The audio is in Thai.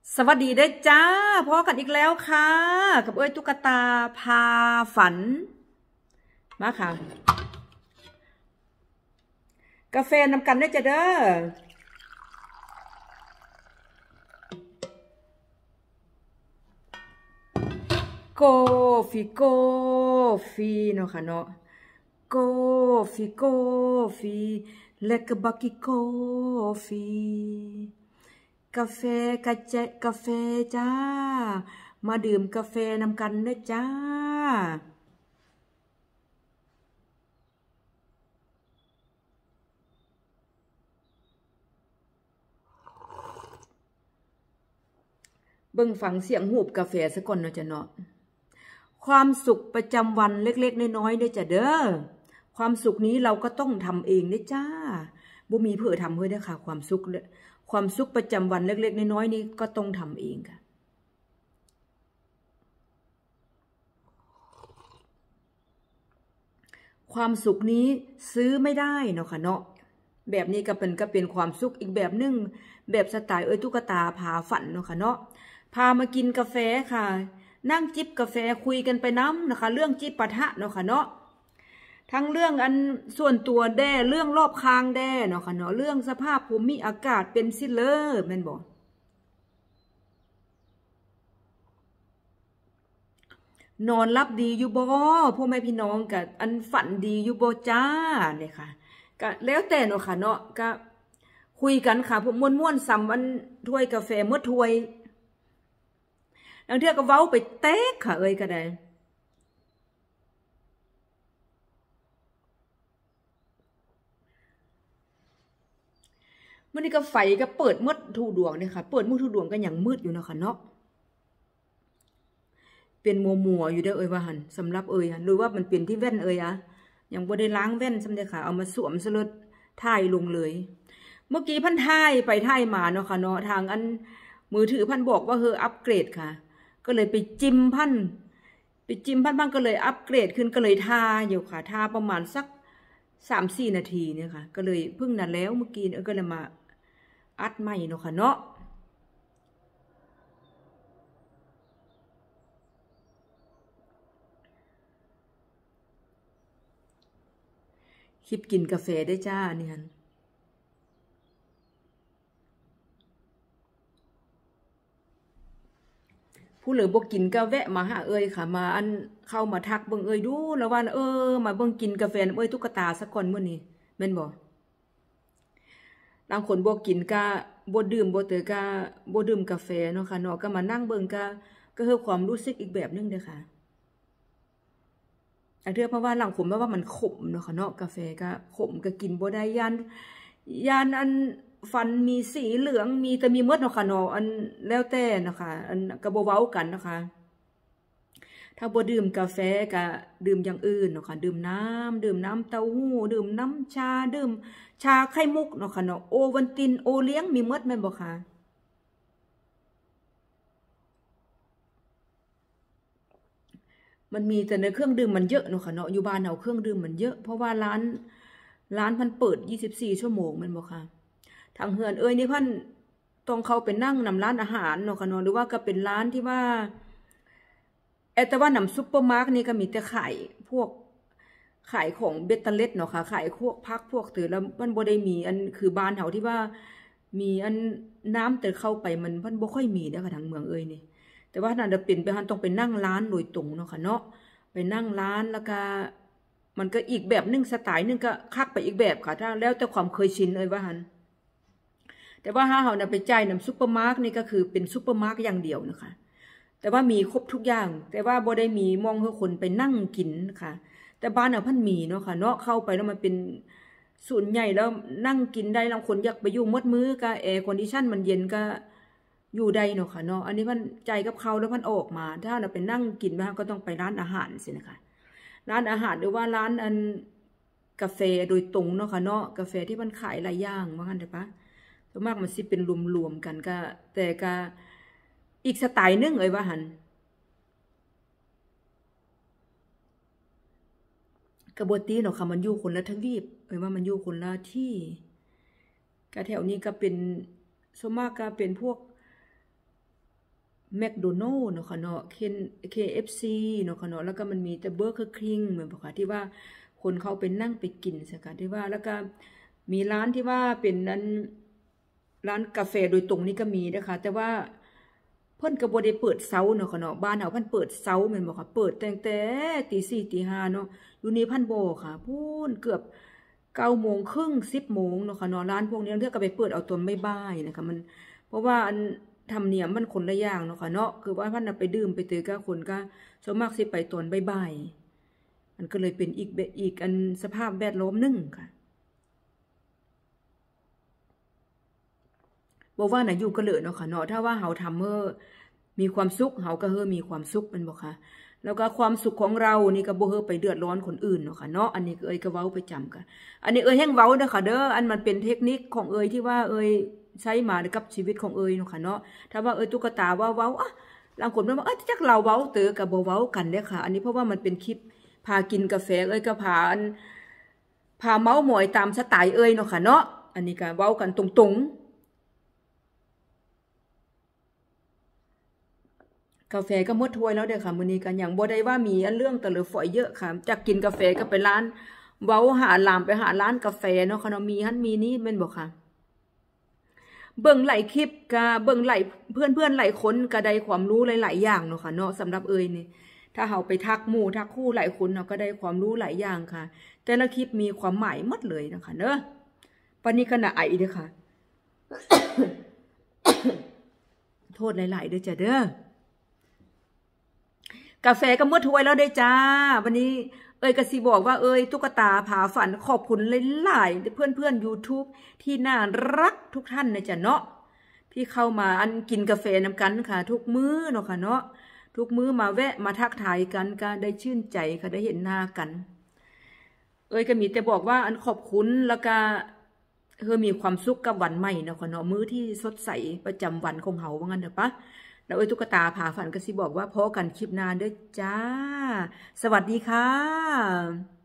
สวัสดีได้จ้าพอกันอีกแล้วค่ะกับเอ้ยตุ๊กตาพาฝันมาค่ะกาแฟนำกันได้จ้ะเด้อโกโกฟีเนาะค่ะเนาะโกโกฟีเล็กบักกี้โกฟีกาแฟกาแฟจ้ามาดื่มกาแฟนำกันได้จ้าเบิ่งฟังเสียงหูบกาแฟซะก่อนเนาะจ้ะเนาะความสุขประจำวันเล็กๆน้อยๆได้จ้ะเด้อความสุขนี้เราก็ต้องทำเองได้จ้าบ่มีเพื่อทำเพื่อได้ค่ะความสุขประจำวันเล็กๆน้อยๆนี้ก็ต้องทำเองค่ะความสุขนี้ซื้อไม่ได้เนาะค่ะเนาะแบบนี้ก็เป็นความสุขอีกแบบนึงแบบสไตล์เอ้ยตุ๊กตาพาฝันเนาะค่ะเนาะพามากินกาแฟค่ะนั่งจิบกาแฟคุยกันไปน้ำนะคะเรื่องจิบปะทะเนาะค่ะเนาะทั้งเรื่องอันส่วนตัวแด่เรื่องรอบข้างแด่เนาะค่ะเนาะเรื่องสภาพภูมิอากาศเป็นซิเลอร์แม่นบอกนอนรับดีอยู่บ่พ่อแม่พี่น้องกับอันฝันดีอยู่บ่จ้าเนี่ยค่ะก็แล้วแต่เนาะค่ะเนาะก็คุยกันค่ะพวกม่วนๆซ้ำอันถ้วยกาแฟเมื่อถ้วยบางเทื่อก็เว้าไปแตกค่ะเอ้ยก็ได้มื่อนี้ก็ไฟก็เปิดมืดทูดวงเนี่ยค่ะเปิดมืดทูดวงก็อย่างมืดอยู่เนาะค่ะเนาะเป็นมัวอยู่เด้อเอ้ยว่าหันสำหรับเอ้ยหันหรือว่ามันเป็นที่แว่นเอ้ยอะยังบ่ได้ล้างแว่นซ้ำเด้อค่ะเอามาสวมซะเลยถ่ายลงเลยเมื่อกี้พันถ่ายไปถ่ายมาเนาะค่ะเนาะทางอันมือถือพันบอกว่าอัปเกรดค่ะก็เลยไปจิ้มพันบ้างก็เลยอัปเกรดขึ้นก็เลยทาอยู่ค่ะทาประมาณสัก3-4 นาทีเนี่ยค่ะก็เลยเพิ่งนั่นแล้วเมื่อกี้ก็เลยมาอัดใหม่เนาะค่ะเนาะคลิปกินกาแฟได้จ้าเนี่ยผู้เหลือบอกกินก็แวะมาหาเอ้ยค่ะมาอันเข้ามาทักเบิ่งเอ้ยดูแล้วว่ามาเบิ่งกินกาแฟเอ้ยตุ๊กตาสักก่อนมื้อนี้แม่นบ่บางคนบ่กินก็บ่ดื่มบ่เตอก็บ่ดื่มกาแฟเนาะค่ะเนาะก็มานั่งเบิ่งก็เฮ็ดความรู้สึกอีกแบบนึงเด้อค่ะอันเทื่อเพราะว่าหลังผมว่ามันขมเนาะค่ะเนาะกาแฟก็ขมก็กินบ่ได้ยานอันฟันมีสีเหลืองมีแต่มีมดเนาะค่ะเนาะอันแล้วแต่เนาะค่ะอันก็บ่เว้ากันนะคะถ้าบ่ดื่มกาแฟก็ดื่มอย่างอื่นเนาะค่ะดื่มน้ำเต้าหู้ดื่มน้ำชาดื่มชาไข่มุกเนาะค่ะเนาะโอวัลตินโอเลี้ยงมีหมดแม่นบ่คะมันมีแต่ในเครื่องดื่มมันเยอะเนาะค่ะเนาะอยู่บ้านเฮาเครื่องดื่มมันเยอะเพราะว่าร้านพันเปิด24 ชั่วโมงแม่นบ่คะทางเฮือนเอ้ยนี่พันต้องเข้าไปนั่งนำร้านอาหารเนาะค่ะเนาะหรือว่าก็เป็นร้านที่ว่าแต่ว่านำซุปเปอร์มาร์ทนี่ก็มีแต่พวกขายของเบตเตเล็ดเนาะค่ะขายพวกพักพวกตือแล้วมันบ่ได้มีอันคือบ้านเฮาที่ว่ามีอันน้ำแต่เข้าไปมันบ่ค่อยมีเด้อค่ะทางเมืองเอ้ยนี่แต่ว่านั่นจะเป็นไปหันต้องไปนั่งร้านโดยตรงเนาะค่ะเนาะไปนั่งร้านแล้วก็มันก็อีกแบบนึงสไตล์นึงก็คักไปอีกแบบค่ะถ้าแล้วแต่ความเคยชินเอ้ยว่าหันแต่ว่าถ้าเฮาน่ะไปจ่ายนำซุปเปอร์มาร์ทนี่ก็คือเป็นซุปเปอร์มาร์ทอย่างเดียวนะคะแต่ว่ามีครบทุกอย่างแต่ว่าบ่ได้มีมองให้คนไปนั่งกินค่ะแต่บ้านเพันมีเนาะค่ะเนาะเข้าไปแล้วมันเป็นศูนย์ใหญ่แล้วนั่งกินได้บางคนอยากไปอยู่มดมื้อก็แอร์คอนดิชันมันเย็นก็อยู่ได้เนาะค่ะเนาะอันนี้มันใจกับเขาแล้วมันออกมาถ้าเราไปนั่งกินบ้างก็ต้องไปร้านอาหารสินะคะร้านอาหารหรือว่าร้านอันกาแฟโดยตรงเนาะค่ะเนาะกาแฟที่มันขายหลายอย่างว่างั้นได้ปะส่วนมากมันสิเป็นรวมๆกันก็แต่ก็อีกสไตล์นึงเอ้ยว่าหันกระบวนตีเนาะค่ะมันอยู่คนละทวีปเอ้ยว่ามันอยู่คนละที่ก็แถวนี้ก็เป็นส่วนมากก็เป็นพวกแมคโดนัลด์เนาะค่ะเนาะKFC เนาะค่ะเนาะแล้วก็มันมีแต่เบอร์เกอร์คิงเหมือนบอกค่ะที่ว่าคนเขาไปนั่งไปกินสักค่ะที่ว่าแล้วก็มีร้านที่ว่าเป็นนั้นร้านกาแฟโดยตรงนี่ก็มีนะคะแต่ว่าเพิ่นก็บ่ได้เปิดเช้าเนาะค่ะเนาะบ้านเฮาเพิ่นเปิดเช้าแม่นบ่ค่ะเปิดตั้งแต่ตี4ตี5เนาะอยู่นี่พันบ่ค่ะพูนเกือบ9:30 10:00เนาะค่ะเนาะร้านพวกนี้เทื่อก็ไปเปิดเอาตอนบ่ายๆนะคะมันเพราะว่าอันธรรมเนียมมันคนละอย่างเนาะค่ะเนาะคือว่าพันน่ะไปดื่มไปเตยกับคนก็ส่วนมากสิไปตอนบ่ายๆมันก็เลยเป็นอีกอันสภาพแวดล้อมนึงค่ะบ่ว่าน่ะอยู่ก็เลอะเนาะค่ะเนาะถ้าว่าเฮาทำมีความสุขเฮาก็มีความสุขแม่นบ่ค่ะแล้วก็ความสุขของเรานี่ก็บ่ไปเดือดร้อนคนอื่นเนาะค่ะเนาะอันนี้เอ้ยก็เว้าประจำค่ะอันนี้เอ้ยแฮงเว้าเด้อค่ะเด้ออันมันเป็นเทคนิคของเอ้ยที่ว่าเอ้ยใช้มากับชีวิตของเอ้ยเนาะค่ะเนาะถ้าว่าเอ้ยตุ๊กตาเว้าอ่ะบางคนมันว่าจักเราเว้าเตอก็บ่เว้ากันเด้อค่ะอันนี้เพราะว่ามันเป็นคลิปพากินกาแฟเอ้ยก็พาเม้าหมอยตามสไตล์เอ้ยเนาะค่ะเนาะอันนี้ก็เว้ากันตรงๆกาแฟก็หมดถ้วยแล้วเด้อค่ะมื้อนี้กันอย่างบ่ได้ว่ามีอันเรื่องตะเลอฝอยเยอะค่ะจากกินกาแฟก็ไปร้านเว้าหาลามไปหาร้านกาแฟเนาะค่ะเนาะมีหั่นมีนี่แม่นบ่ค่ะเบิ่งหลายคลิปก็เบิ่งหลายเพื่อนๆหลายคนก็ได้ความรู้หลายๆอย่างเนาะค่ะเนาะสำหรับเอ่ยนี่ถ้าเฮาไปทักหมู่ทักคู่หลายคนเนาะก็ได้ความรู้หลายอย่างค่ะแต่ละคลิปมีความหมายหมดเลยนะคะเด้อปานนี้ก็น่าไอเด้อค่ะ โทษหลายๆเด้อจ้ะเด้อกาแฟก็หมดถ้วยแล้วเด้อจ้าวันนี้เอ้ยก็สิบอกว่าเอ้ยตุ๊กตาผาฝันขอบคุณหลายๆเพื่อนๆ YouTube ที่น่ารักทุกท่านนะจ้ะเนาะที่เข้ามาอันกินกาแฟนำกันค่ะทุกมื้อเนาะค่ะเนาะทุกมื้อมาแวะมาทักทายกันก็ได้ชื่นใจค่ะได้เห็นหน้ากันเอ้ยก็มีแต่บอกว่าอันขอบคุณแล้วก็มีความสุขกับวันใหม่เนาะค่ะเนาะมื้อที่สดใสประจำวันของเฮาว่างั้นเถอะปะแล้วเอ้ยตุ๊กตาผาฝันก็สิบอกว่าพอกันคลิปหน้าเด้อจ้าสวัสดีค่ะ